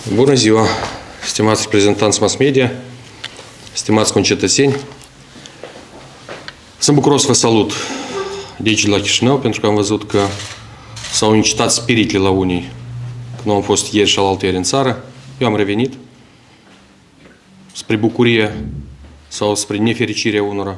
Bună ziua, stimați reprezentanți mass media, stimați concetățeni. Sunt bucuros să vă salut de aici la Chișinău, pentru că am văzut că s-au incitat spiritele la unii când nu am fost ieri și alaltăieri în țară. Eu am revenit spre bucurie sau spre nefericirea unora.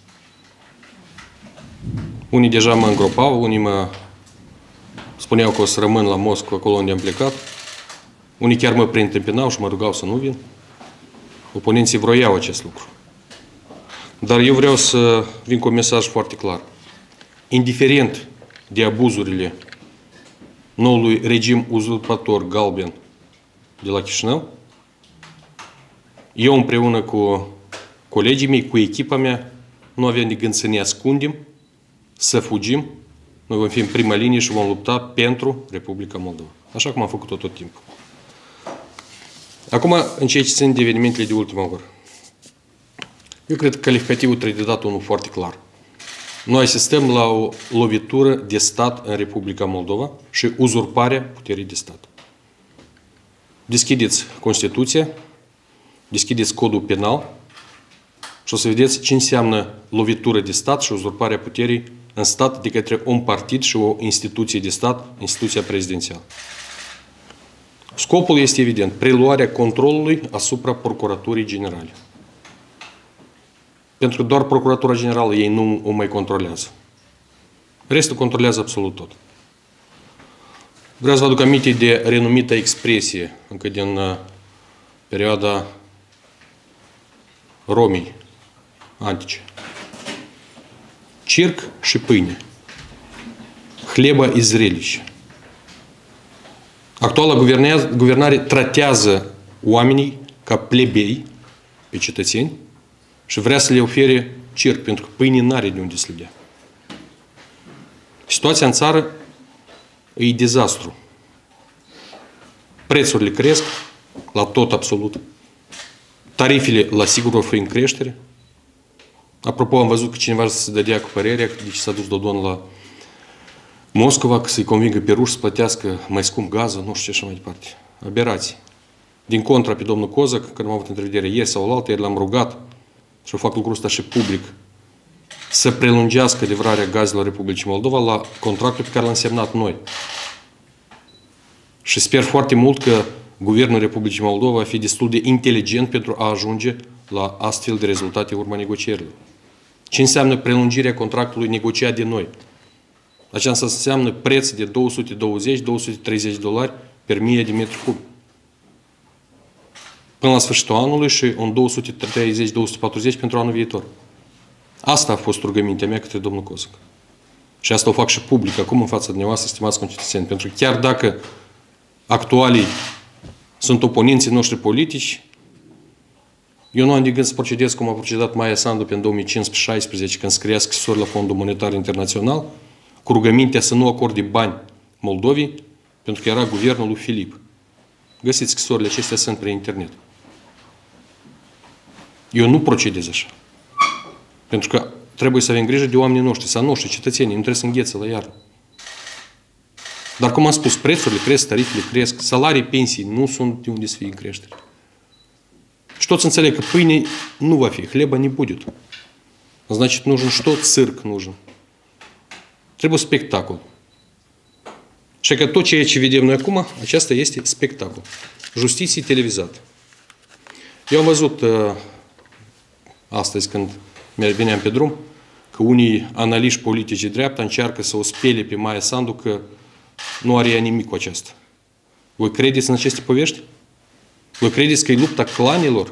Unii deja mă îngropau, unii mă spuneau că o să rămân la Moscova, acolo unde am plecat. Unii chiar mă preîntâmpinau și mă rugau să nu vin. Oponenții vroiau acest lucru. Dar eu vreau să vin cu un mesaj foarte clar. Indiferent de abuzurile noului regim uzurpator galben de la Chișinău, eu împreună cu colegii mei, cu echipa mea, nu avem de gând să ne ascundem, să fugim. Noi vom fi în prima linie și vom lupta pentru Republica Moldova. Așa cum am făcut-o tot timpul. Acum, în ceea ce țin de evenimentele de ultima oră. Eu cred că calificativul trebuie dat unul foarte clar. Noi asistăm la o lovitură de stat în Republica Moldova și uzurparea puterii de stat. Deschideți Constituția, deschideți Codul Penal și o să vedeți ce înseamnă lovitură de stat și uzurparea puterii în stat de către un partid și o instituție de stat, instituția prezidențială. Scopul este evident, preluarea controlului asupra Procuraturii Generale. Pentru că doar Procuratura Generală ei nu o mai controlează. Restul controlează absolut tot. Vreau să vă aduc aminte de renumita expresie, încă din perioada Romii antice. Circ și pâine. Hleba и зрелище. Actuala guvernare tratează oamenii ca plebei, pe cetățeni, și vrea să le ofere circ, pentru că pâine n-are de unde să le dea. Situația în țară e dezastru. Prețurile cresc la tot absolut. Tarifele, la sigur, vor fi în creștere. Apropo, am văzut că cineva se dădea cu părerea, deci s-a dus Dodon la Moscova, că să-i convingă pe ruși să plătească mai scump gazul, nu știu ce așa mai departe. Aberații. Din contra, pe domnul Cozac, când am avut întrevedere ieri sau alaltă, ieri l-am rugat, și o fac lucrul ăsta și public, să prelungească livrarea gazelor Republicii Moldova la contractul pe care l-am semnat noi. Și sper foarte mult că Guvernul Republicii Moldova va fi destul de inteligent pentru a ajunge la astfel de rezultate în urma negocierilor. Ce înseamnă prelungirea contractului negociat de noi? Aceasta înseamnă preț de $220-230 per 1000 de metri cub. Până la sfârșitul anului și un 230-240 pentru anul viitor. Asta a fost rugămintea mea către domnul Cozac. Și asta o fac și public acum în fața dumneavoastră, stimați concetățeni. Pentru că chiar dacă actualii sunt oponenții noștri politici, eu nu am de gând să procedez cum a procedat Maia Sandu pe 2015-16, când scria scrisori la Fondul Monetar Internațional, cu rugămintea să nu acorde bani Moldovii, pentru că era guvernul lui Filip. Găsiți scrisorile acestea, sunt pe internet. Eu nu procedez așa. Pentru că trebuie să avem grijă de oamenii noștri, să noștri, cetățenii, nu trebuie să îngheță la iarnă. Dar, cum am spus, prețurile cresc, tarifele cresc, salarii, pensii nu sunt de unde să fie în creștere. Și toți înțeleg că pâine nu va fi, hleba не будет. Значит, нужен что? Цирк нужен. Trebuie spectacol. Și că tot ceea ce vedem noi acum, aceasta este spectacol. Justiție televizată. Eu am văzut astăzi, când veneam pe drum, că unii analiști politici de dreapta încearcă să o spele pe Maia Sandu că nu are ea nimic cu aceasta. Voi credeți în aceste povești? Voi credeți că e lupta clanelor?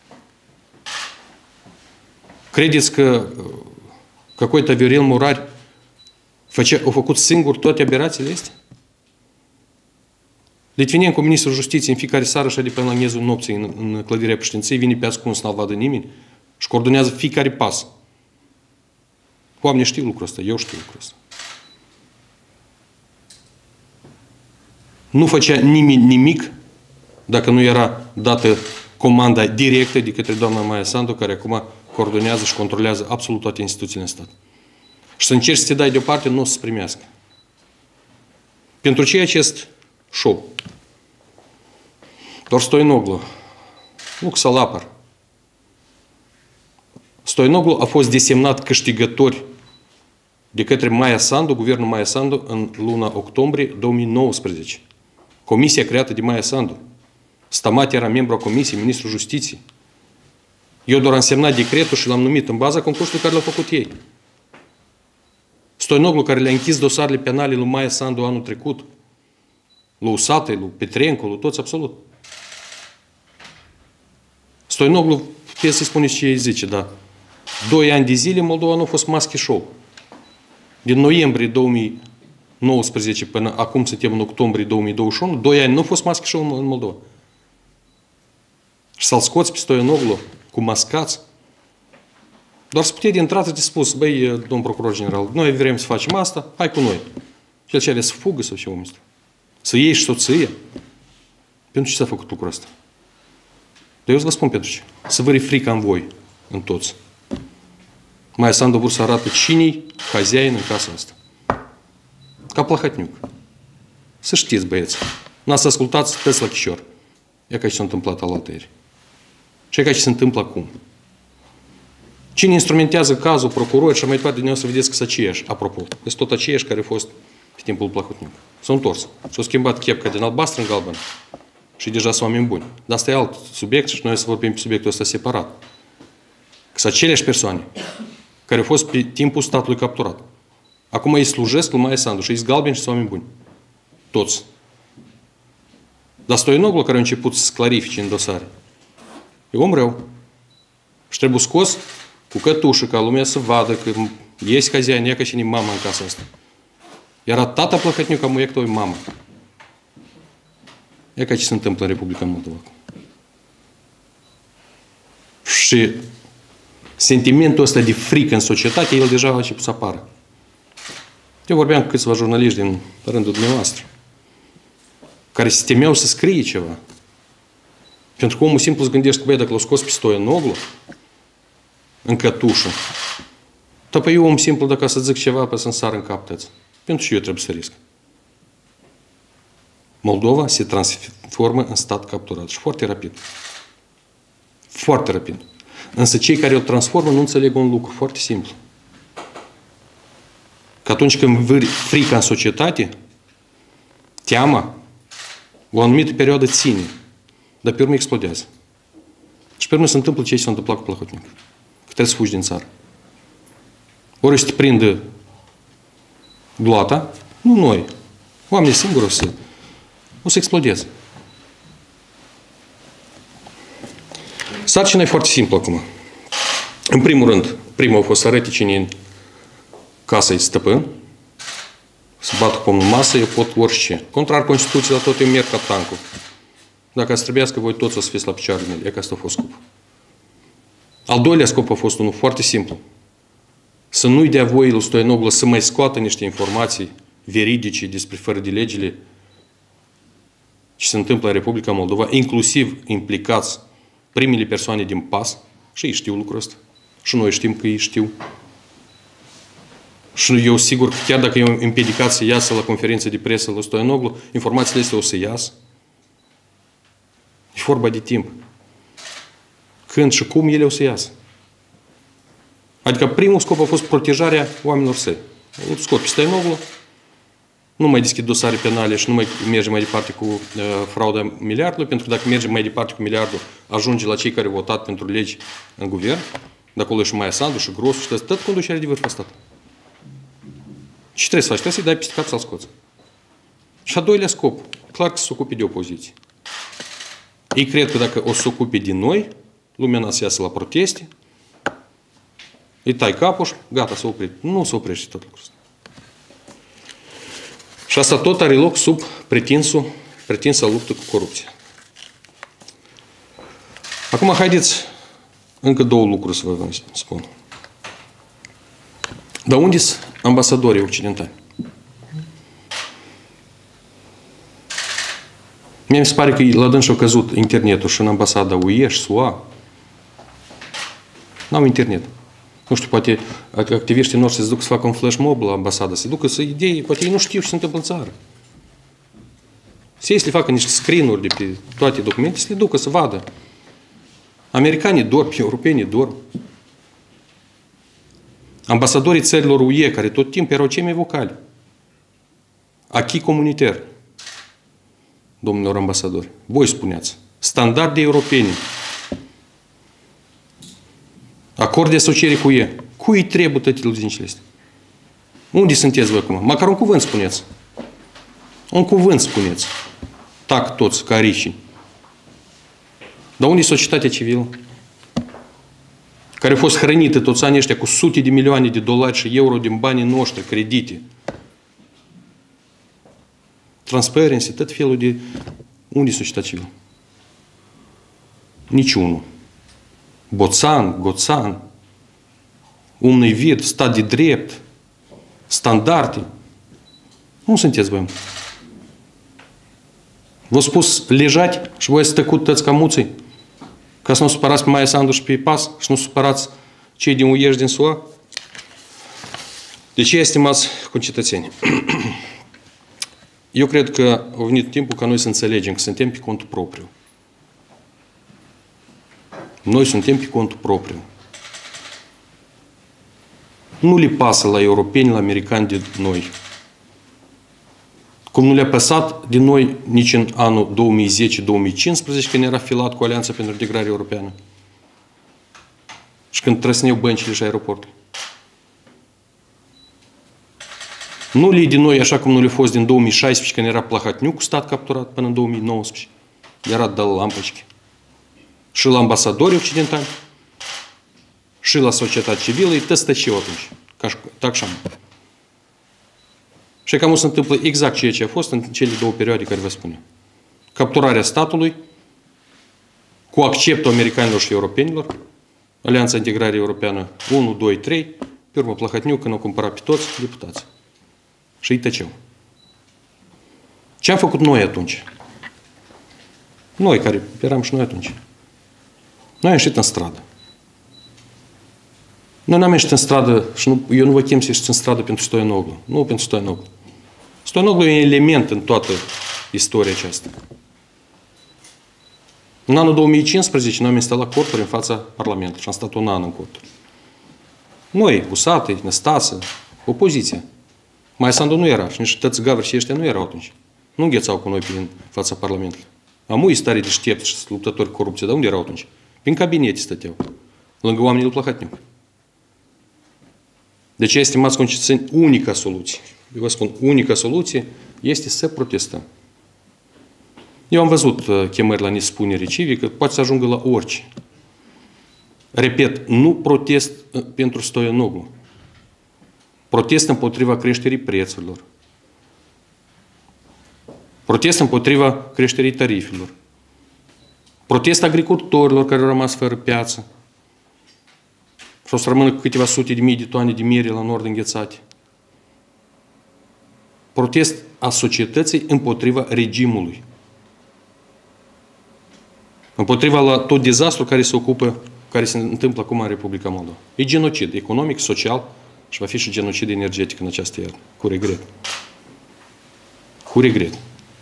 Credeți că какой-то Viorel Murar a făcut singur toate aberațiile astea? Litvinenko, ministrul justiției, în fiecare seară și de până la miezul nopții în clădirea președinției, vine pe ascuns, nu-l vadă nimeni și coordonează fiecare pas. Oamenii știu lucrul ăsta, eu știu lucrul ăsta. Nu făcea nimeni nimic dacă nu era dată comanda directă de către doamna Maia Sandu, care acum coordonează și controlează absolut toate instituțiile în stat. Și să încerci să te dai deoparte, nu o să se primească. Pentru ce acest show? Doar Stoianoglu, nu Salapar. Stoianoglu a fost desemnat câștigător de către Maia Sandu, guvernul Maia Sandu, în luna octombrie 2019. Comisia creată de Maia Sandu. Stamati era membru a comisiei, ministrul justiției. Eu doar am semnat decretul și l-am numit în baza concursului care l-au făcut ei. Stoianoglu, care le-a închis dosarele penale lui Maia Sandu anul trecut, lui Usatăi, lui Petrencu, lui toți absolut. Stoianoglu, puteți să-i spuneți ce ei zice, da. 2 ani de zile Moldova nu a fost maschi show. Din noiembrie 2019 până acum suntem în octombrie 2021, 2 ani nu a fost maschi show în Moldova. Și să-l scoți pe Stoianoglu cu mascați, doar să putea de intrată de spus, băi, domn procuror general, noi vrem să facem asta, hai cu noi. Și el cere să fugă sau ceva ăsta. Să iei și soție. Pentru ce s-a făcut lucrul ăsta? Dar eu vă spun pentru ce. Să vă frică în voi, în toți. Maia Sandu vor să arată cine-i hăziain în casa asta. Ca Plahotniuc. Să știți, băieți. N-ați să ascultați tăți la Chișor. E ca ce s-a întâmplat alaltăieri. Și e ca ce se întâmplă acum. Cine instrumentează cazul, procurori și mai departe, din nou să vedeți că sunt aceiași, apropo. Sunt tot aceiași care au fost pe timpul Plahotniuc. S-au întors. Și-au schimbat chepca din albastră în galben. Și deja sunt oameni buni. Dar asta e alt subiect și noi să vorbim pe subiectul ăsta separat. Că sunt aceleași persoane care au fost pe timpul statului capturat. Acum îi slujesc lui Maia Sandu și îi galbeni și sunt oameni buni. Toți. Dar Stoianoglu, care a început să clarifice în dosare, e om rău. Și trebuie scos cu cătușă, ca lumea să vadă că ești hăzian, e ca și mama în casa asta. Era tata Plahotniuc, ca muiec tău e mama. E ca ce se întâmplă în Republica Moldova. Și sentimentul ăsta de frică în societate, el deja a început să apară. Eu vorbeam cu câțiva jurnaliști din rândul dumneavoastră, care se temeau să scrie ceva. Pentru că omul simplu se gândește că, băi, dacă l-a scos pe Stoianoglu în cătușă, dar eu, om simplu, dacă să zic ceva, pe să-mi sară în cap tăți. Pentru ce eu trebuie să risc? Moldova se transformă în stat capturat. Și foarte rapid. Foarte rapid. Însă cei care o transformă nu înțeleg un lucru foarte simplu. Că atunci când vâri frica în societate, teama, o anumită perioadă ține, dar pe urmă explodează. Și pe urmă se întâmplă ce s-a întâmplat cu Plahotniuc. Că trebuie să fugi din țară. Ori să te prindă gloata, nu noi. Oamenii singuri o să explodeze. Sarcina e foarte simplă acum. În primul rând, primul a fost să arăte cine în casa e stăpân, să bată cu pomul în masă, eu pot orice. Contrar Constituției, la tot eu merg ca tancul. Dacă ați trebuiască, voi toți o să fiți la picioarele mele. E că asta a fost scopul. Al doilea scop a fost unul foarte simplu. Să nu-i dea voie lui Stoianoglu să mai scoată niște informații veridice despre fără de legile ce se întâmplă în Republica Moldova, inclusiv implicați primele persoane din PAS, și ei știu lucrul ăsta. Și noi știm că ei știu. Și eu sigur că chiar dacă e împiedicat să iasă la conferință de presă la Stoianoglu, informațiile astea o să iasă. E vorba de timp. Când și cum ele o să iasă. Adică primul scop a fost protejarea oamenilor săi. Îl scot pe Stoianoglu, nu mai deschid dosare penale și nu mai merge mai departe cu frauda miliardului, pentru că dacă merge mai departe cu miliardul, ajunge la cei care au votat pentru legi în guvern, de acolo e și Maia Sandu, și Grosu, și tot conducerea de vârf a stat. Ce trebuie să faci? Trebuie să-i dai peste cap să-l scoți. Și a doilea scop, clar că se ocupe de opoziție. Ei cred că dacă o să se ocupe din noi, lumea n-a să iasă la proteste, îi tai capul și gata, s-a oprit. Nu se oprește tot lucrul ăsta. Și asta tot are loc sub pretinsa luptă cu corupția. Acum, haideți încă două lucruri să vă spun. Dar unde sunt ambasadorii occidentali? Mie mi se pare că la dâns și-a căzut internetul și în ambasada UE și SUA. N-au internet. Nu știu, poate activiștii noștri se duc să facă un flash mob la ambasadă, se ducă să idei, poate ei nu știu ce se întâmplă în țară. Să le facă niște screen-uri de pe toate documente, să le ducă să vadă. Americanii dorm, europenii dorm. Ambasadorii țărilor UE, care tot timpul erau cei mai vocali. Acquis comunitar. Domnilor ambasadori, voi spuneați. Standarde europene. Acord de asociere cu UE. Cui trebuie toate luzincile astea? Unde sunteți voi acum? Măcar un cuvânt spuneți. Un cuvânt spuneți. Tac toți, ca ricii. Dar unde e societatea civilă? Care a fost hrănită toți anii ăștia cu sute de milioane de dolari și euro din banii noștri, credite. Transparency, tot felul de... Unde e societatea civilă? Niciunul. Boțan, Goțan, umnui vid, stat de drept, standarde. Nu sunteți voi. V-au spus lejați și voi să tăcut tăți ca muții, ca să nu supărați pe Maia Sandu și pe PAS și nu supărați cei din UE și din SUA. De ce, estimați concetățeni? Eu cred că a venit timpul ca noi să înțelegem că suntem pe contul propriu. Noi suntem pe contul propriu. Nu le pasă la europeni, la americani de noi. Cum nu le-a păsat de noi nici în anul 2010-2015, când era filat cu Alianța pentru Integrare Europeană. Și când trăsneau băncile și aeroportul. Nu le de noi așa cum nu le-a fost din 2016, când era Plahotniuc stat capturat până în 2019. Era de lampoci. Și la ambasadorii occidentali, și la societatea civilă, e tăstăciu atunci. Ca așa. Și cam o se întâmplă exact ceea ce a fost în cele două perioade care vă spuneam. Capturarea statului cu acceptul americanilor și europenilor, Alianța Integrare Europeană 1, 2, 3, pe urmă Plahotniuc când au cumpărat pe toți deputați. Și îi tăceau. Ce am făcut noi atunci? Noi, care eram și noi atunci. Noi am ieșit în stradă. Noi n-am ieșit în stradă și eu nu vă chem să ieșiți în stradă pentru Stoianoglu. Nu pentru Stoianoglu. Stoianoglu e un element în toată istoria aceasta. În anul 2015 noi am instalat corturi în fața Parlamentului și am stat un an în corturi. Noi, Usatăi, Năstase, opoziția. Maia Sandu nu era și nici tăți gavri și ăștia nu erau atunci. Nu înghețau cu noi prin fața Parlamentului. Amui stare deștepți și luptători corupție, dar unde erau atunci? Prin cabinete stăteau, lângă oamenii lui Plahotniuc. De ce, estimați concetățeni, unica soluție, eu vă spun, unica soluție este să protestăm. Eu am văzut chemări la nespunere civică, poate să ajungă la orice. Repet, nu protest pentru Stoianoglu. Protest împotriva creșterii prețurilor. Protest împotriva creșterii tarifelor. Protest agricultorilor care au rămas fără piață. Și o să rămână câteva sute de mii de toane de miere la nord înghețate. Protest a societății împotriva regimului. Împotriva la tot dezastru care se întâmplă acum în Republica Moldova. E genocid economic, social și va fi și genocid energetic în această iarnă. Cu regret. Cu regret.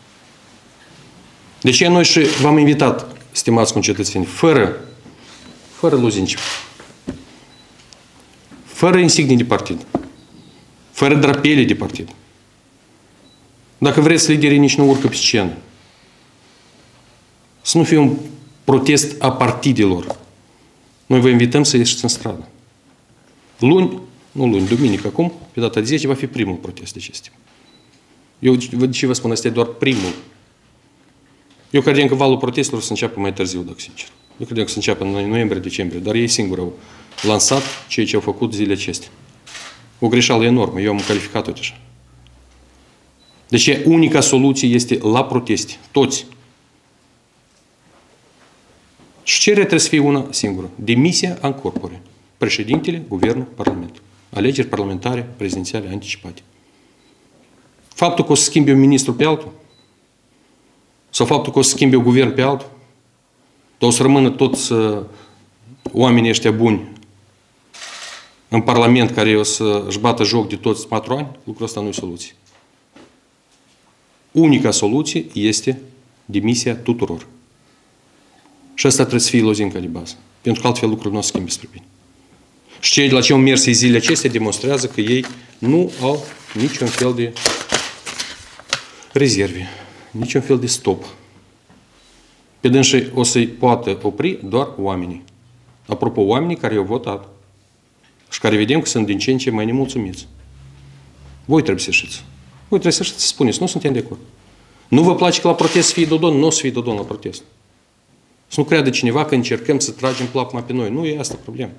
De ce noi și v-am invitat, stimați concetățeni, fără luzinci, fără insignii de partid, fără drapele de partid. Dacă vreți, liderii nici nu urcă pe scenă. Să nu fie un protest a partidelor. Noi vă invităm să ieșiți în stradă. Duminică acum, pe data de 10, va fi primul protest de acestea. Eu ce vă spun, asta e doar primul. Eu credeam că valul protestelor să înceapă mai târziu, dacă sincer. Eu credeam că să înceapă în noiembrie-decembrie, dar ei singuri au lansat ceea ce au făcut zilele acestea. O greșeală enormă, eu am calificat-o deja. Deci unica soluție este la proteste, toți. Și cererea trebuie să fie una singură. Demisia în corpore. Președintele, guvernul, parlamentul. Alegeri parlamentare, prezidențiale, anticipate. Faptul că o să schimbe un ministru pe altul, sau faptul că o să schimbe un guvern pe altul, dar o să rămână toți oamenii ăștia buni în Parlament care o să își bată joc de toți 4 ani, lucrul ăsta nu e soluție. Unica soluție este demisia tuturor. Și asta trebuie să fie lozinca de bază. Pentru că altfel lucrurile nu o schimbe spre bine. Și cei de la ce au mers zilele acestea demonstrează că ei nu au niciun fel de rezerve, niciun fel de stop. Pe dânsii o să-i poată opri doar oamenii. Apropo, oamenii care i-au votat și care vedem că sunt din ce în ce mai nemulțumiți. Voi trebuie să ieșiți. Voi trebuie să ieșiți să spuneți, nu suntem de acord. Nu vă place că la protest să fie Dodon? Nu o să fie Dodon la protest. Să nu creadă cineva că încercăm să tragem plapuma pe noi. Nu e asta problema.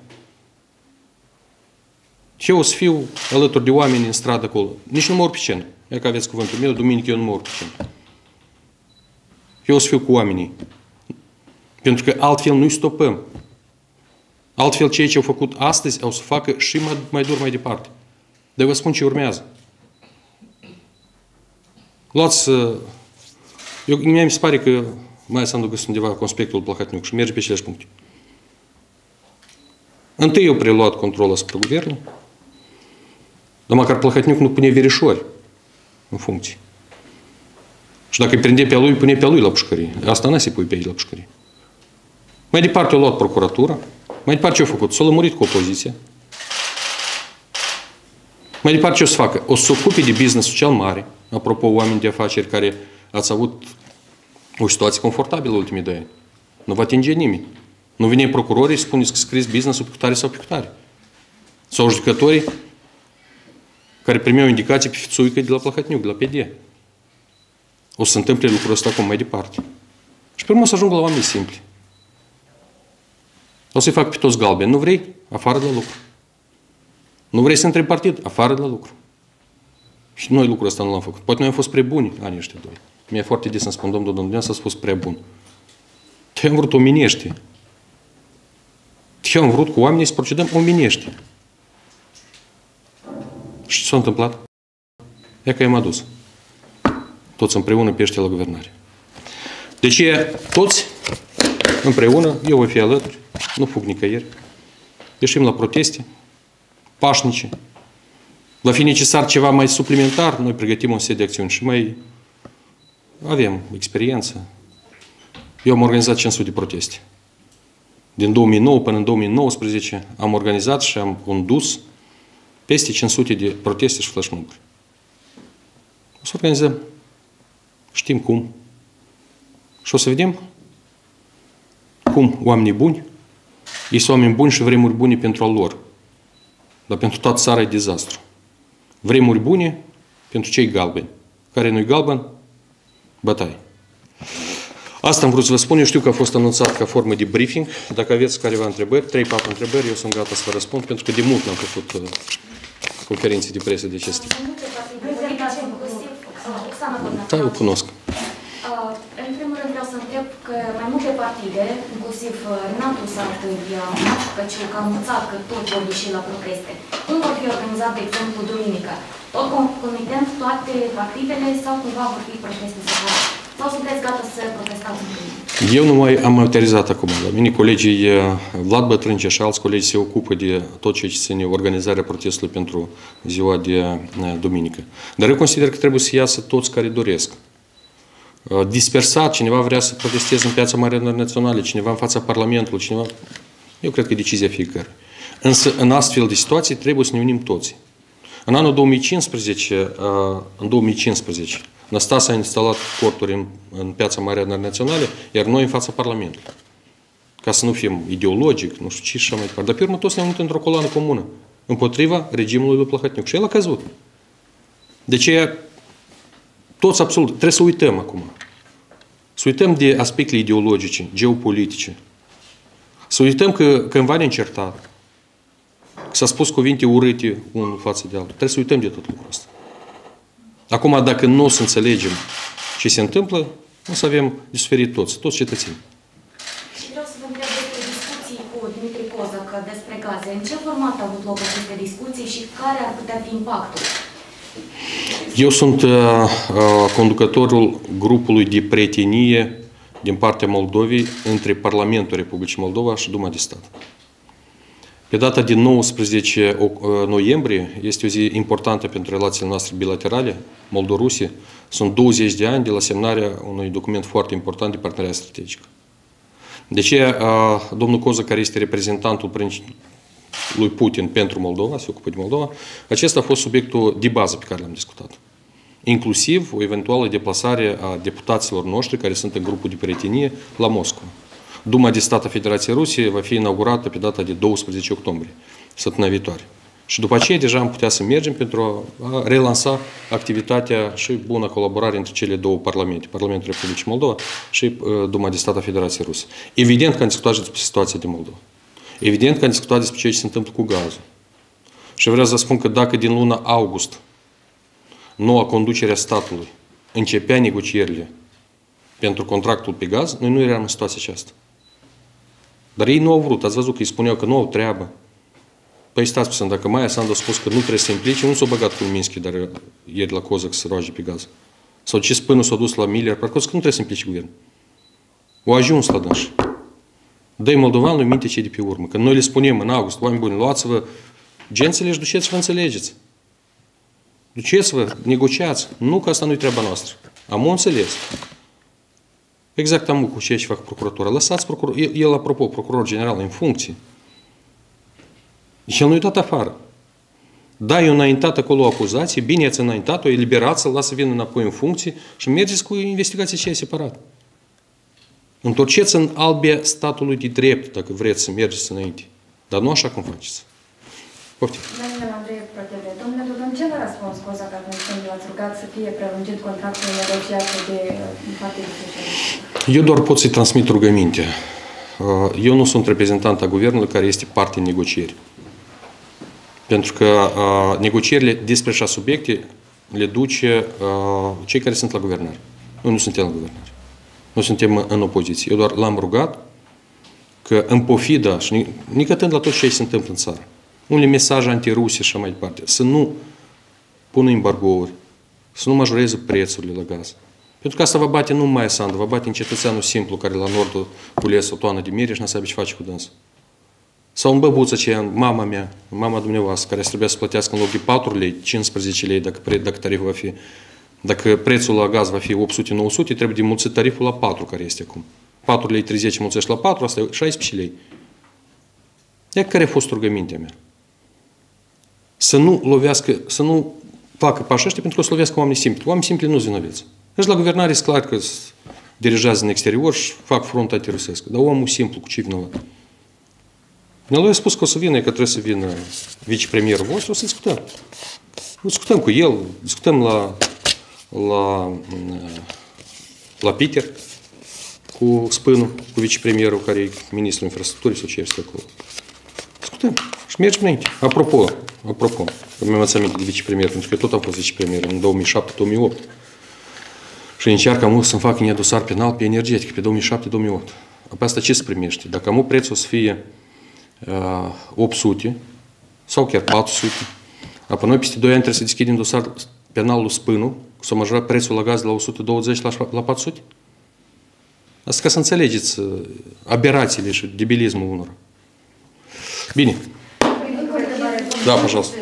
Și eu o să fiu alături de oameni în stradă acolo. Nici nu mă urc pe scenă. E că aveți cuvântul meu, duminică eu nu mă urc pe scenă. Eu o să fiu cu oamenii. Pentru că altfel nu-i stopăm. Altfel ceea ce au făcut astăzi au să facă și mai dur mai departe. Dar vă spun ce urmează. Luați... Mie mi se pare că mai să am găsit undeva conspectul Plahotniuc și merge pe aceleași puncte. Întâi eu preluat control asupra guvernului, dar măcar Plahotniuc nu pune verișori în funcție. Și dacă îi prinde pe a lui, pune pe a lui la pușcărie. Asta nu se pui pe ei la pușcărie. Mai departe a luat procuratura, mai departe ce a făcut? S-a lămurit cu opoziția. Mai departe ce o să facă? O să se ocupe de business-ul cel mare. Apropo, oameni de afaceri care ați avut o situație confortabilă ultimii 2 ani. Nu vă atinge nimeni. Nu vine procurorii și spuneți că scrieți business-ul pe tare sau pe tare. Sau judecătorii care primeau indicații pe fițuică de la Plahotniuc, de la PD. O să se întâmple lucrul ăsta acum mai departe. Și pe urmă o să ajungă la oameni simpli. O să-i fac pe toți galbeni. Nu vrei? Afară de la lucru. Nu vrei să întrebi partid? Afară de la lucru. Și noi lucrul ăsta nu l-am făcut. Poate noi am fost prea buni anii ăștia 2. Mi-e foarte des să-mi spun, domnul Dumnezeu, s-a spus prea bun. Eu am vrut omenește. Eu am vrut cu oamenii să procedăm omenește. Și ce s-a întâmplat? E că i-am adus. Toți împreună pe ăștia la guvernare. Deci toți împreună, eu voi fi alături, nu fug nicăieri. Ieșim la proteste, pașnice. Va fi necesar ceva mai suplimentar, noi pregătim o serie de acțiuni și mai avem experiență. Eu am organizat 500 de proteste. Din 2009 până în 2019 am organizat și am condus peste 500 de proteste și flash mob-uri. O să organizăm. Știm cum. Și o să vedem cum oamenii buni, ei sunt oameni buni și vremuri bune pentru al lor. Dar pentru toată țara e dezastru. Vremuri bune pentru cei galbeni. Care nu-i galben, bătaie. Asta am vrut să vă spun. Eu știu că a fost anunțat ca formă de briefing. Dacă aveți careva întrebări, 3-4 întrebări, eu sunt gata să vă răspund, pentru că de mult n-am făcut conferințe de presă de acest tip. Da, eu cunosc. În primul rând vreau să întreb că mai multe partide, inclusiv Renatul Sartâria, Căciu, că am înțeles că tot vor ieși la proteste. Cum vor fi organizat, de exemplu, duminică? Tot concomitent toate partidele sau cumva vor fi proteste separate? Sau sunteți gata să protestați împreună? Eu nu mai am autorizat acum. La mine colegii Vlad Bătrânce și alți colegi se ocupă de tot ce ține organizarea protestului pentru ziua de duminică. Dar eu consider că trebuie să iasă toți care doresc. Dispersat, cineva vrea să protesteze în Piața Marilor Naționale, cineva în fața Parlamentului, cineva... Eu cred că e decizia fiecare. Însă, în astfel de situații, trebuie să ne unim toți. În anul 2015, Năstase a instalat corturi în Piața Marilor Naționale, iar noi în fața Parlamentului. Ca să nu fim ideologic, nu știu ce și așa mai departe. Dar pe urmă toți ne-am unit într-o coloană comună, împotriva regimului lui Plahotniuc. Și el a căzut. De ce toți absolut, trebuie să uităm acum. Să uităm de aspectele ideologice, geopolitice. Să uităm că cândva ne-am certat. Că s-a spus cuvinte urâte unul față de altul. Trebuie să uităm de tot lucrul ăsta. Acum, dacă nu o să înțelegem ce se întâmplă, o să avem de suferit toți cetățenii. Și vreau să vă întreb despre discuții cu Dimitri Cozac despre gaze. În ce format au avut loc aceste discuții și care ar putea fi impactul? Eu sunt conducătorul grupului de prietenie din partea Moldovei între Parlamentul Republicii Moldova și Duma de Stat. Pe data de 19 noiembrie este o zi importantă pentru relațiile noastre bilaterale, Moldorusie. Sunt 20 de ani de la semnarea unui document foarte important de parteneriat strategic. De aceea, domnul Kozak, care este reprezentantul lui Putin pentru Moldova, se ocupă de Moldova, acesta a fost subiectul de bază pe care l-am discutat. Inclusiv o eventuală deplasare a deputaților noștri care sunt în grupul de prietenie la Moscova. Duma de Stat a Federației Rusiei va fi inaugurată pe data de 12 octombrie, săptămâna viitoare. Și după aceea deja am putea să mergem pentru a relansa activitatea și bună colaborare între cele două parlamente, Parlamentul Republicii Moldova și Duma de Stat a Federației Rusiei. Evident că am discutat despre situația din Moldova. Evident că am discutat despre ce se întâmplă cu gazul. Și vreau să spun că dacă din luna august noua conducere a statului începea negocierile pentru contractul pe gaz, noi nu eram în situația aceasta. Dar ei nu au vrut. Ați văzut că îi spuneau că nu au treabă. Păi stați puțin, dacă Maia Sandu a spus că nu trebuie să se implice, nu s-a băgat cu Minski, dar ieri la Kozak să roage pe gaz. Sau ce spânul s-a dus la Miller, parcă că nu trebuie să implice guvernul. O ajuns la dânși. Dă-i moldovanului minte ce de pe urmă. Când noi le spunem în august, oameni buni, luați-vă gențele și duceți-vă înțelegeți. Duceți-vă, negociați. Nu că asta nu-i treaba noastră. Am înțeles. Exact am cu ceea ce fac procuratura. Lăsați procuror. El, apropo, procuror general în funcție. El nu-i dat afară. Da, eu înaintat acolo o acuzație, bine ați înaintat-o, eliberați-l, lasă vină înapoi în funcție și mergeți cu investigația aceea separat. Întorceți în albia statului de drept, dacă vreți să mergeți înainte. Dar nu așa cum faceți. Poftim. Domnule Andrei Protele, domnule Dodon, ce v-a răspuns Kozak atunci când l-ați rugat să fie prelungit contractul negociat de Partidul Socialist? Eu doar pot să-i transmit rugămintea. Eu nu sunt reprezentant a guvernului care este parte în negocieri. Pentru că negocierile despre așa subiecte le duce cei care sunt la guvernare. Noi nu suntem la guvernare. Noi suntem în opoziție. Eu doar l-am rugat că în pofida și nicătând la tot ce se întâmplă în țară, unele mesaje antiruse și așa mai departe, să nu pună embargouri, să nu majoreze prețurile la gaz. Pentru că asta va bate nu Maia Sandu, va bate în cetățeanul simplu care la nordul cules o toană de miere și nu sabe ce face cu dânsul. Sau în băbuță aceea, mama mea, mama dumneavoastră, care trebuia să plătească în loc de 4 lei, 15 lei, dacă tariful va fi, dacă prețul la gaz va fi 800-900, trebuie de mulțit tariful la 4 care este acum. 4 lei 30 mulțești la 4, asta e 16 lei. Ia care a fost rugămintea mea? Să nu lovească, să nu facă pași ăștia pentru că o să lovească oamenii simpli. Oamenii simpli nu-s vinoveți. Deci la guvernare e clar că dirigează în exterior și fac front antirusesc. Dar omul simplu, cu ce vinovat? Noi a spus că o să vină, că trebuie să vină vicepremierul vostru, o să discutăm. Discutăm cu el, discutăm la Peter, cu Spânul, cu vicepremierul, care e ministrul infrastructurii sau ce este acolo. Discutăm și mergem înainte. Apropo, că mi-am aminte de vicepremier, pentru că eu tot am fost vicepremier în 2007-2008. Și încearcă mult să-mi fac în dosar penal pe energetic, pe 2007-2008. Apoi asta ce se primește? Dacă am prețul o să fie 800 sau chiar 400, apoi noi peste 2 ani trebuie să deschidem dosar penal lui Spânul, să majora prețul la gaz de la 120 la 400? Asta ca să înțelegeți aberațiile și debilismul unor. Bine. Да, пожалуйста.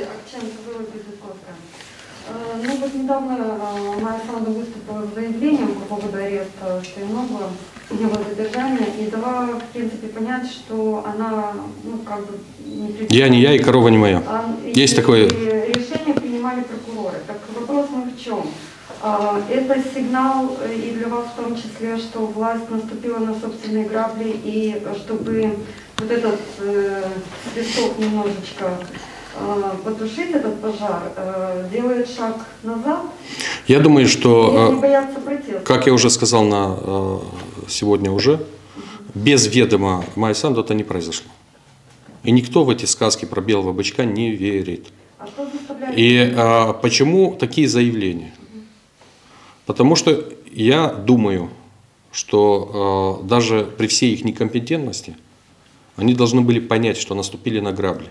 Ну вот недавно Майя Санду выступила с заявлением по поводу ареста Стоянова, его задержания, и дала, в принципе, понять, что она, ну, как бы... Я не я, и корова не моя. Есть такое... Решение принимали прокуроры. Так вопрос мой в чем? Это сигнал и для вас в том числе, что власть наступила на собственные грабли, и чтобы вот этот свисток немножечко потушить этот пожар, делает шаг назад? Я думаю, что, не боятся протеста. Как я уже сказал сегодня уже, без ведома Майи Санду это не произошло. И никто в эти сказки про белого бычка не верит. А что заставляет? И почему такие заявления? Потому что я думаю, что даже при всей их некомпетентности они должны были понять, что наступили на грабли.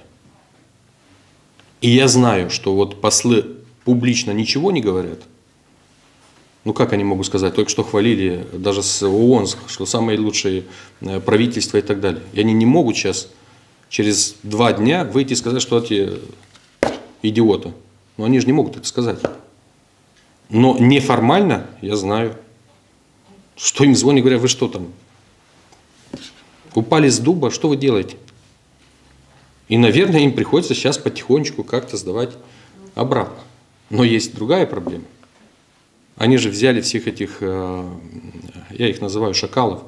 И я знаю, что вот послы публично ничего не говорят. Ну как они могут сказать? Только что хвалили даже с ООН, что самые лучшие правительства и так далее. И они не могут сейчас через 2 дня выйти и сказать, что эти идиоты. Но они же не могут это сказать. Но неформально я знаю, что им звонят, говорят, вы что там, упали с дуба, что вы делаете? И, наверное, им приходится сейчас потихонечку как-то сдавать обратно. Но есть другая проблема. Они же взяли всех этих, я их называю шакалов,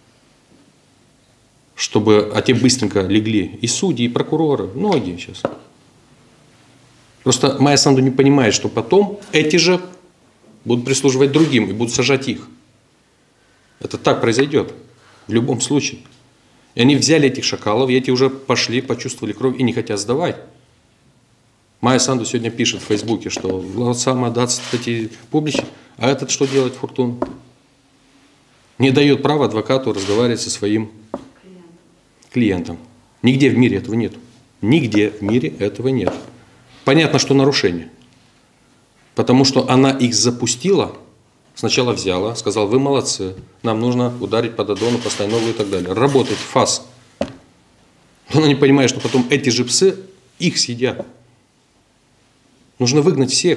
чтобы, а те быстренько легли. И судьи, и прокуроры, многие сейчас. Просто Майя Санду не понимает, что потом эти же будут прислуживать другим и будут сажать их. Это так произойдет в любом случае. И они взяли этих шакалов, и эти уже пошли, почувствовали кровь и не хотят сдавать. Майя Санду сегодня пишет в Фейсбуке, что Лауцама даст эти публичные, а этот что делает, Фуртун? Не дает права адвокату разговаривать со своим клиентом. Нигде в мире этого нет. Нигде в мире этого нет. Понятно, что нарушение. Потому что она их запустила, сначала взяла, сказала, вы молодцы, нам нужно ударить по Додону, по Стайнову и так далее. Работать, ФАС. Но она не понимает, что потом эти же псы их съедят. Нужно выгнать всех.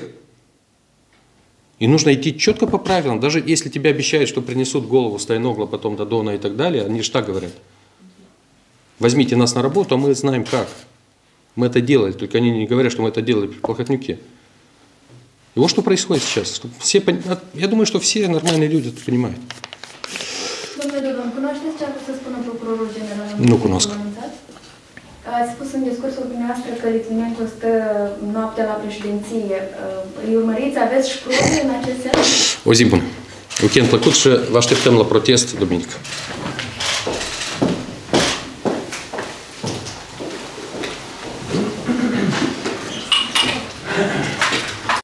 И нужно идти четко по правилам. Даже если тебе обещают, что принесут голову Стайногла, потом Додона и так далее, они же так говорят. Возьмите нас на работу, а мы знаем как. Мы это делали, только они не говорят, что мы это делали при Плохотнюке. И вот что происходит сейчас. Чтобы все, я думаю, что все нормальные люди это понимают. Nu cunosc. Ați spus în discursul dumneavoastră că Litvinenko stă noaptea la președinție. Îi urmăriți? Aveți și probe în acest sens? O zi bună. Weekend plăcut și vă așteptăm la protest duminică.